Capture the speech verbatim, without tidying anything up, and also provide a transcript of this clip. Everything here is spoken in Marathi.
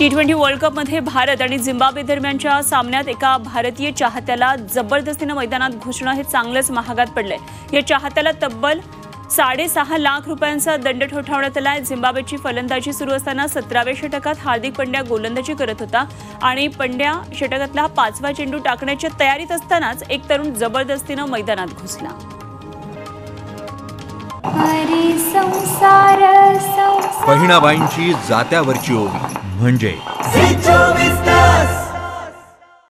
टी ट्वेंटी वर्ल्ड कपमध्ये भारत आणि झिम्बाब्वे दरम्यानच्या सामन्यात एका भारतीय चाहत्याला जबरदस्तीने मैदानात घुसणं हे चांगलंच महागात पडलंय। या चाहत्याला तब्बल साडेसहा लाख रुपयांचा दंड ठोठावण्यात आलाय। झिम्बाब्वेची फलंदाजी सुरू असताना सतराव्या षटकात हार्दिक पंड्या गोलंदाजी करत होता आणि पंड्या षटकातला पाचवा चेंडू टाकण्याच्या तयारीत असतानाच एक तरुण जबरदस्तीने मैदानात घुसला। बहिणाबाईंची जात्यावरची ओवी म्हणजे